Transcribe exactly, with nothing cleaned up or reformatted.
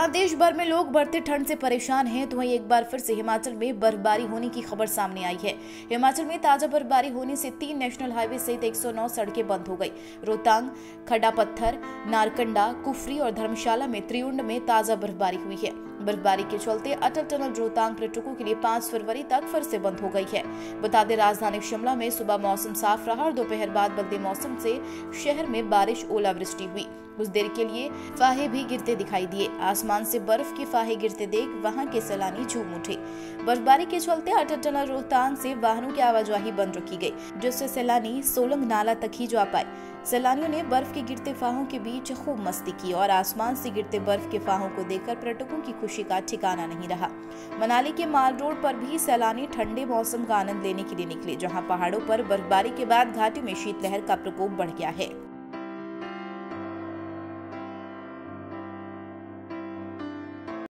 जहां देश भर में लोग बढ़ते ठंड से परेशान हैं, तो वहीं एक बार फिर से हिमाचल में बर्फबारी होने की खबर सामने आई है। हिमाचल में ताजा बर्फबारी होने से तीन नेशनल हाईवे सहित एक सौ नौ सड़कें बंद हो गई। रोहतांग, खड्डा पत्थर, नारकंडा, कुफरी और धर्मशाला में त्रिउंड में ताजा बर्फबारी हुई है। बर्फबारी के चलते अटल टनल रोहतांग पर्यटकों के लिए पाँच फरवरी तक फिर से बंद हो गई है। बता दें, राजधानी शिमला में सुबह मौसम साफ रहा और दोपहर बाद बदले मौसम से शहर में बारिश, ओलावृष्टि हुई। कुछ देर के लिए फाहे भी गिरते दिखाई दिए। आसमान से बर्फ के फाहे गिरते देख वहां के सैलानी झूम उठे। बर्फबारी के चलते अटल टनल रोहतांग से वाहनों की आवाजाही बंद रखी गई, जिससे सैलानी सोलंग नाला तक ही जा पाए। सैलानियों ने बर्फ के गिरते फाहों के बीच खूब मस्ती की और आसमान से गिरते बर्फ के फाहों को देखकर पर्यटकों की खुशी का ठिकाना नहीं रहा। मनाली के माल रोड पर भी सैलानी ठंडे मौसम का आनंद लेने के लिए निकले, जहां पहाड़ों पर बर्फबारी के बाद घाटी में शीतलहर का प्रकोप बढ़ गया है।